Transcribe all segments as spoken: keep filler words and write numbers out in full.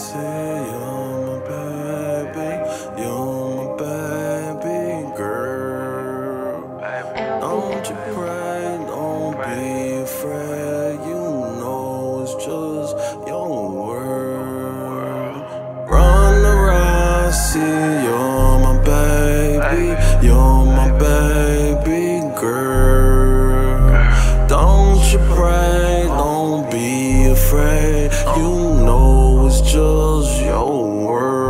say you're my baby, you're my baby girl. Don't you cry, don't be afraid, you know it's just your world. Run around, see you're my baby, you're my baby girl. Don't you pray, don't be afraid, you know it's just your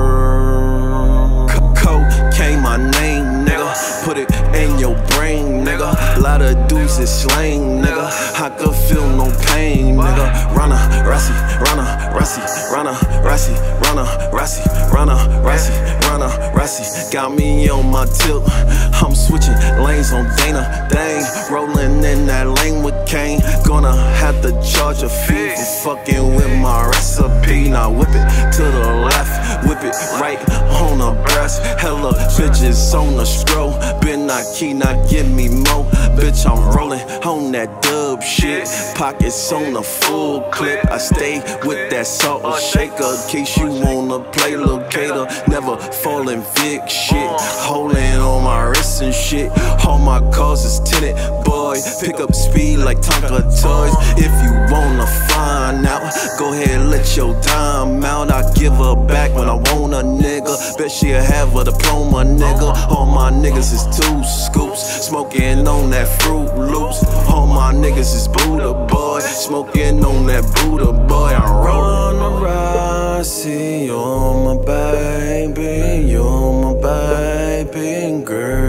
world. Cocaine my name, nigga, put it in your brain, nigga. Lot of dudes is slang, nigga. I could feel no pain, nigga. Runner, Rossi, runner, Rossi, runner, Rossi, runner, Rossi, runner, Rossi, runner, Rossi. Got me on my tilt. I'm switching lanes on Dana. Dang, rolling in that lane with Kane. Gonna have to charge a fee for fucking with my recipe. Now whip it to the left, whip it right on the breast. Hella bitches on the stroll. Been not key, not give me more. Bitch, I'm rolling on that dub shit. Pockets on the full clip. I stay with that salt and shaker. In case you wanna play locator. Never falling Vic shit. Holding on my wrist and shit. All my cars is tinted, boy. Pick up speed like Tonka toys. If you wanna find out, go ahead, let your time out. I give her back when I want a nigga. Bet she'll have a diploma, nigga. All my niggas is two scoops. Smoking on that Fruit Loops. All my niggas is Buddha, boy. Smoking on that Buddha, boy. I'm rolling around, see you're my baby, you're my baby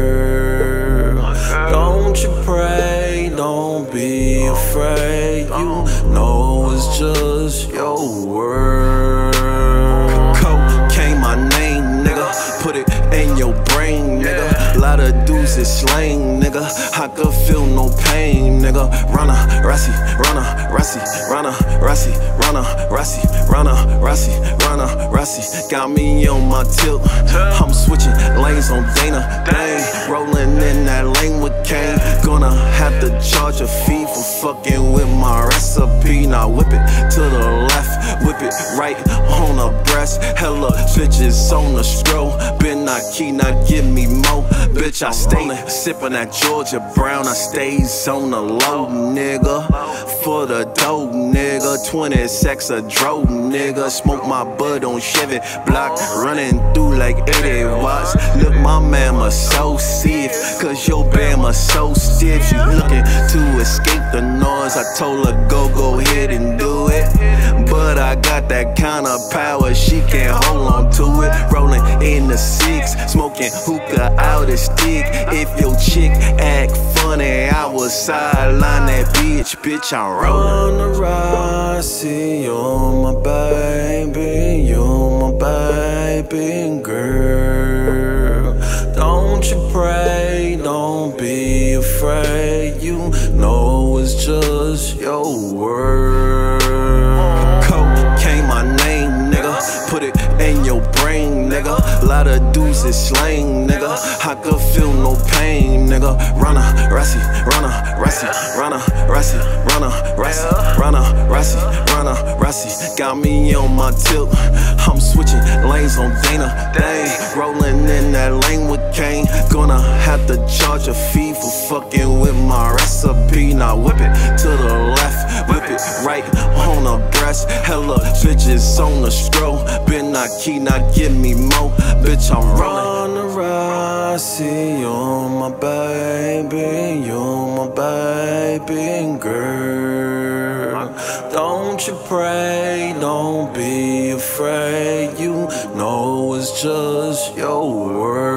girl. Don't you pray, don't be afraid, you know it's just your world. Cocaine my name, nigga, put it in your brain, nigga. Lot of dudes is slang, nigga. I could feel no pain, nigga. Runner, Rossi, runner, Rossi, runner, Rossi, runner, Rossi, runner, Rossi, runner, Rossi. Got me on my tilt. I'm switching lanes on Dana. Dang, rolling in that lane with Kane. Gonna have to charge a fee for fucking with my recipe. Now whip it to the left, whip it right on the breast. Hella bitches on the stroll. Been not key, not give me more. Bitch, I stay sippin' that Georgia Brown. I stays on the low, nigga. For the dope, nigga. twenty sacks of dro, nigga. Smoke my bud on Chevy block, running through like eighty watts. Look, my mama so stiff, cause your bama so stiff. She looking to escape the noise. I told her go, go ahead and do it. But I got that kind of power, she can't hold on to it. Rolling in the six, smoking hookah out a stick. If your chick act funny, I will sideline that bitch. Bitch, I'm rolling around, see you're my baby, you're my baby girl. Don't you pray, don't be afraid, you know it's just your world. Cocaine my name, nigga, put it in your brain, nigga. Lot of dudes is slang, nigga. I could feel no pain, nigga. Runner, Rossi, runner, Rossi, runner, Rossi, runner, Rossi, runner, Rossi, runner, Rossi. Got me on my tilt. I'm switching lanes on Dana. Dang, rolling in that lane with Kane. Gonna have to charge a fee for fucking with my recipe. Now whip it to the left, whip it right on the breast. Hella bitches on the stroll. Been not key, not give me more. Bitch, I'm rolling around, see you're my baby, you're my baby girl. Don't you pray, don't be afraid, you know it's just your world.